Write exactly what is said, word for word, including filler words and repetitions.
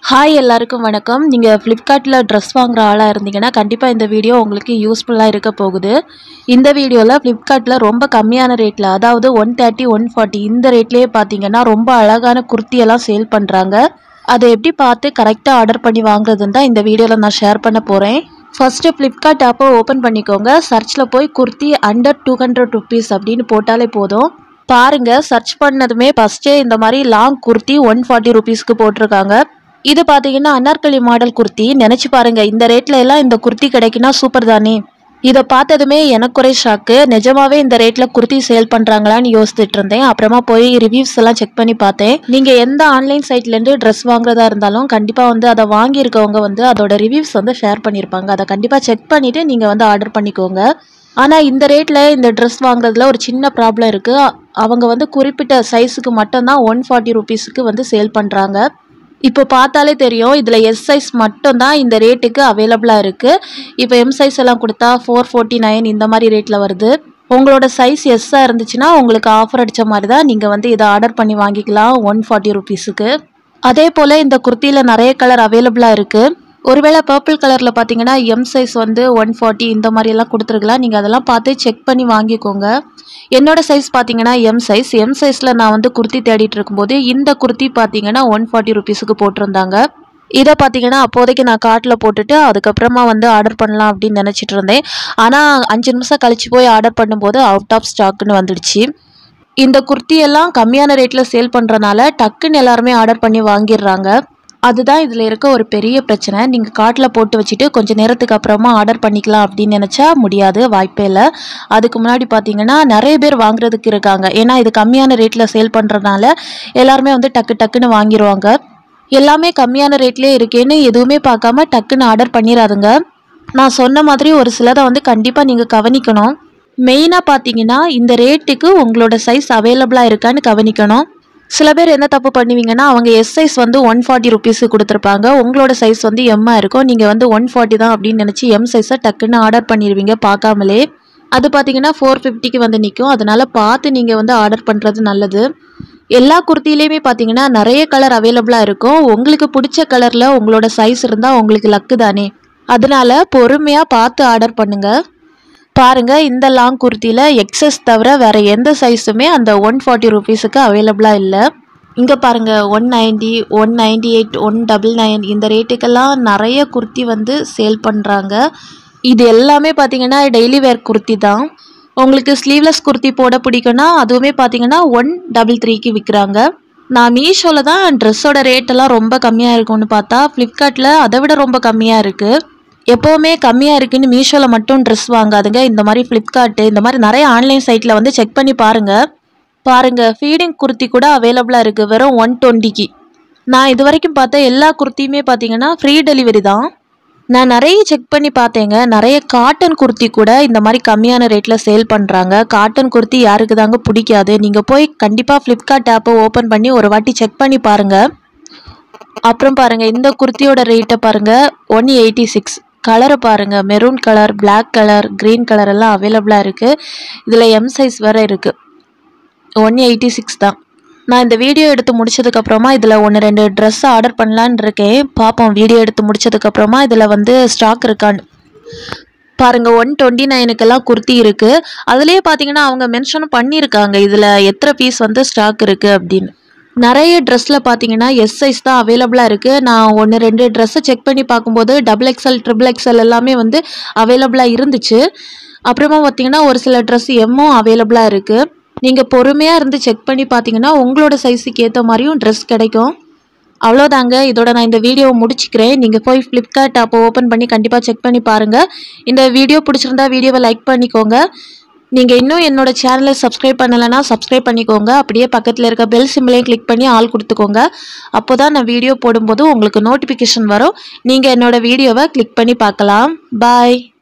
Hi எல்லாருக்கும் வணக்கம். நீங்கள் ஃப்ளிப்கார்ட்டில் ட்ரெஸ் வாங்குகிற ஆளாக இருந்தீங்கன்னா கண்டிப்பாக இந்த வீடியோ உங்களுக்கு யூஸ்ஃபுல்லாக இருக்க போகுது. இந்த வீடியோவில் ஃப்ளிப்கார்ட்டில் ரொம்ப கம்மியான ரேட்டில், அதாவது ஒன் தேர்ட்டி ஒன் ஃபார்ட்டி இந்த ரேட்லேயே பார்த்தீங்கன்னா ரொம்ப அழகான குர்த்தியெல்லாம் சேல் பண்ணுறாங்க. அதை எப்படி பார்த்து கரெக்டாக ஆர்டர் பண்ணி வாங்குறதுன்னு தான் இந்த வீடியோவில் நான் ஷேர் பண்ண போகிறேன். ஃபஸ்ட்டு ஃப்ளிப்கார்ட் ஆப்பை ஓப்பன் பண்ணிக்கோங்க. சர்ச்சில் போய் kurti under two hundred rupees அப்படின்னு போட்டாலே போதும். பாருங்கள், சர்ச் பண்ணதுமே ஃபஸ்ட்டே இந்த மாதிரி லாங் குர்த்தி ஒன் ஃபார்ட்டி ருபீஸ்க்கு போட்டிருக்காங்க. இது பார்த்தீங்கன்னா அனார்கலி மாடல் குர்த்தி. நினச்சி பாருங்கள், இந்த ரேட்டில் எல்லாம் இந்த குர்த்தி கிடைக்குன்னா சூப்பர் தானே. இதை பார்த்ததுமே எனக்கு ஒரே ஷாக்கு. நிஜமாவே இந்த ரேட்டில் குர்த்தி சேல் பண்ணுறாங்களான்னு யோசிச்சுட்டு இருந்தேன். அப்புறமா போய் ரிவ்யூஸ் எல்லாம் செக் பண்ணி பார்த்தேன். நீங்கள் எந்த ஆன்லைன் சைட்லேருந்து ட்ரெஸ் வாங்குறதா இருந்தாலும் கண்டிப்பாக வந்து அதை வாங்கியிருக்கவங்க வந்து அதோட ரிவ்யூஸ் வந்து ஷேர் பண்ணியிருப்பாங்க. அதை கண்டிப்பாக செக் பண்ணிவிட்டு நீங்கள் வந்து ஆர்டர் பண்ணிக்கோங்க. ஆனால் இந்த ரேட்டில் இந்த ட்ரெஸ் வாங்குறதுல ஒரு சின்ன ப்ராப்ளம் இருக்குது. அவங்க வந்து குறிப்பிட்ட சைஸுக்கு மட்டும்தான் ஒன் ஃபார்ட்டி ருபீஸுக்கு வந்து சேல் பண்ணுறாங்க. இப்போ பார்த்தாலே தெரியும், இதில் எஸ் சைஸ் மட்டும் தான் இந்த ரேட்டுக்கு அவைலபிளாக இருக்குது. இப்போ எம் சைஸ் எல்லாம் கொடுத்தா ஃபோர் ஃபோர்ட்டி நைன் இந்த மாதிரி ரேட்டில் வருது. உங்களோட சைஸ் எஸ்ஸாக இருந்துச்சுன்னா உங்களுக்கு ஆஃபர் அடித்த மாதிரி தான் நீங்கள் வந்து இதை ஆர்டர் பண்ணி வாங்கிக்கலாம் ஒன் ஃபார்ட்டி ருபீஸுக்கு. அதே போல் இந்த குர்த்தியில் நிறைய கலர் அவைலபிளாக இருக்குது. ஒருவேளை பர்பிள் கலரில் பார்த்தீங்கன்னா எம் சைஸ் வந்து ஒன் ஃபார்ட்டி இந்த மாதிரியெல்லாம் கொடுத்துருக்கலாம். நீங்கள் அதெல்லாம் பார்த்து செக் பண்ணி வாங்கிக்கோங்க. என்னோட சைஸ் பார்த்தீங்கன்னா எம் சைஸ். எம் சைஸில் நான் வந்து குர்த்தி தேடிட்டு இருக்கும்போது இந்த குர்த்தி பார்த்தீங்கன்னா ஒன் ஃபார்ட்டி ருபீஸுக்கு போட்டிருந்தாங்க. இதை பார்த்தீங்கன்னா அப்போதைக்கு நான் கார்ட்டில் போட்டுட்டு அதுக்கப்புறமா வந்து ஆர்டர் பண்ணலாம் அப்படின்னு நினச்சிட்டு இருந்தேன். ஆனால் அஞ்சு நிமிஷம் கழிச்சு போய் ஆர்டர் பண்ணும்போது அவுட் ஆஃப் ஸ்டாக்குன்னு வந்துடுச்சு. இந்த குர்த்தியெல்லாம் கம்மியான ரேட்டில் சேல் பண்ணுறனால டக்குன்னு எல்லாருமே ஆர்டர் பண்ணி வாங்கிடுறாங்க. அதுதான் இதில் இருக்க ஒரு பெரிய பிரச்சனை. நீங்கள் கார்ட்டில் போட்டு வச்சுட்டு கொஞ்சம் நேரத்துக்கு அப்புறமா ஆர்டர் பண்ணிக்கலாம் அப்படின்னு நினச்சா முடியாது, வாய்ப்பே இல்லை. அதுக்கு முன்னாடி பார்த்தீங்கன்னா நிறைய பேர் வாங்குறதுக்கு இருக்காங்க. ஏன்னா இது கம்மியான ரேட்டில் சேல் பண்ணுறதுனால எல்லாருமே வந்து டக்கு டக்குன்னு வாங்கிடுவாங்க. எல்லாமே கம்மியான ரேட்லேயே இருக்கேன்னு எதுவுமே பார்க்காம டக்குன்னு ஆர்டர் பண்ணிடாதுங்க. நான் சொன்ன மாதிரி ஒரு சிலதை வந்து கண்டிப்பாக நீங்கள் கவனிக்கணும். மெயினாக பார்த்தீங்கன்னா இந்த ரேட்டுக்கு உங்களோட சைஸ் அவைலபிளாக இருக்கான்னு கவனிக்கணும். சில பேர் என்ன தப்பு பண்ணுவீங்கன்னா, அவங்க எஸ் சைஸ் வந்து ஒன் ஃபார்ட்டி ருபீஸுக்கு கொடுத்துருப்பாங்க. உங்களோட சைஸ் வந்து எம்மாக இருக்கும். நீங்கள் வந்து ஒன் ஃபார்ட்டி தான் அப்படின்னு நினச்சி எம் சைஸை டக்குன்னு ஆர்டர் பண்ணிடுவீங்க பார்க்காமலே. அது பார்த்தீங்கன்னா ஃபோர் ஃபிஃப்டிக்கு வந்து நிற்கும். அதனால் பார்த்து நீங்கள் வந்து ஆர்டர் பண்ணுறது நல்லது. எல்லா குர்த்திலையுமே பார்த்தீங்கன்னா நிறைய கலர் அவைலபிளாக இருக்கும். உங்களுக்கு பிடிச்ச கலரில் உங்களோட சைஸ் இருந்தால் உங்களுக்கு லக்கு தானே. அதனால் பொறுமையாக பார்த்து ஆர்டர் பண்ணுங்கள். பாருங்கள், இந்த லாங் குர்த்தியில் எக்ஸஸ் தவிர வேறு எந்த சைஸுமே அந்த ஒன் ஃபார்ட்டி ருபீஸுக்கு அவைலபிளாக இல்லை. இங்கே பாருங்கள், one ninety one ninety eight one double nine இந்த ரேட்டுக்கெல்லாம் நிறைய குர்த்தி வந்து சேல் பண்ணுறாங்க. இது எல்லாமே பார்த்திங்கன்னா டெய்லி வேர் குர்த்தி தான். உங்களுக்கு ஸ்லீவ்லெஸ் குர்த்தி போட பிடிக்குன்னா அதுவுமே பார்த்திங்கன்னா ஒன் டபுள் த்ரீக்கு விற்கிறாங்க. நான் மீஷோவில் தான் ட்ரெஸ்ஸோட ரேட்டெல்லாம் ரொம்ப கம்மியாக இருக்கும்னு பார்த்தா ஃப்ளிப்கார்ட்டில் அதை விட ரொம்ப கம்மியாக இருக்குது. எப்போவுமே கம்மியாக இருக்குன்னு மீஷோவில் மட்டும் ட்ரெஸ் வாங்காதுங்க. இந்த மாதிரி ஃப்ளிப்கார்ட்டு இந்த மாதிரி நிறைய ஆன்லைன் சைட்டில் வந்து செக் பண்ணி பாருங்கள். பாருங்கள், ஃபீடிங் குர்த்தி கூட அவைலபிளாக இருக்குது வெறும் ஒன் டுவெண்ட்டிக்கு. நான் இது வரைக்கும் பார்த்த எல்லா குர்த்தியுமே பார்த்தீங்கன்னா ஃப்ரீ டெலிவரி தான். நான் நிறைய செக் பண்ணி பார்த்தேங்க. நிறைய காட்டன் குர்த்தி கூட இந்த மாதிரி கம்மியான ரேட்டில் சேல் பண்ணுறாங்க. காட்டன் குர்த்தி யாருக்கு தாங்க பிடிக்காது. நீங்கள் போய் கண்டிப்பாக ஃப்ளிப்கார்ட் ஆப்பை ஓப்பன் பண்ணி ஒரு வாட்டி செக் பண்ணி பாருங்கள். அப்புறம் பாருங்கள், இந்த குர்த்தியோட ரேட்டை பாருங்கள், ஒன் எயிட்டி சிக்ஸ். கலரை பாருங்கள், maroon colour, black colour, green colour எல்லாம் அவைலபிளாக இருக்குது. இதில் எம் சைஸ் வேறு இருக்குது. ஒன் எயிட்டி சிக்ஸ் தான். நான் இந்த வீடியோ எடுத்து முடிச்சதுக்கப்புறமா இதில் ஒன்று ரெண்டு ட்ரெஸ் ஆர்டர் பண்ணலான்னு இருக்கேன். பார்ப்போம் வீடியோ எடுத்து முடிச்சதுக்கப்புறமா இதில் வந்து ஸ்டாக் இருக்கான்னு. பாருங்கள், ஒன் டுவெண்ட்டி நைனுக்கெல்லாம் குர்த்தி இருக்குது. அதுலேயே பார்த்தீங்கன்னா அவங்க மென்ஷனும் பண்ணியிருக்காங்க இதில் எத்தனை பீஸ் வந்து ஸ்டாக் இருக்குது அப்படின்னு. நிறைய ட்ரெஸ்ஸில் பார்த்தீங்கன்னா எஸ் சைஸ் தான் அவைலபிளாக இருக்குது. நான் ஒன்று ரெண்டு ட்ரெஸ்ஸை செக் பண்ணி பார்க்கும்போது டபுள் எக்ஸ்எல் ட்ரிபிள் எக்ஸ்எல் எல்லாமே வந்து அவைலபிளாக இருந்துச்சு. அப்புறமா பார்த்தீங்கன்னா ஒரு சில ட்ரெஸ் எம்மும் அவைலபிளாக இருக்குது. நீங்கள் பொறுமையாக இருந்து செக் பண்ணி பார்த்தீங்கன்னா உங்களோட சைஸுக்கு ஏற்ற மாதிரியும் ட்ரெஸ் கிடைக்கும். அவ்வளோதாங்க, இதோட நான் இந்த வீடியோவை முடிச்சுக்கிறேன். நீங்கள் போய் ஃப்ளிப்கார்ட் ஆப்பை ஓப்பன் பண்ணி கண்டிப்பாக செக் பண்ணி பாருங்கள். இந்த வீடியோ பிடிச்சிருந்தா வீடியோவை லைக் பண்ணிக்கோங்க. நீங்கள் இன்னும் என்னோட சேனலை சப்ஸ்கிரைப் பண்ணலைன்னா சப்ஸ்கிரைப் பண்ணிக்கோங்க. அப்படியே பக்கத்தில் இருக்க பெல் சிம்பிளையும் கிளிக் பண்ணி ஆல் கொடுத்துக்கோங்க. அப்போ தான் நான் வீடியோ போடும்போது உங்களுக்கு நோட்டிஃபிகேஷன் வரும். நீங்கள் என்னோடய வீடியோவை கிளிக் பண்ணி பார்க்கலாம். பாய்.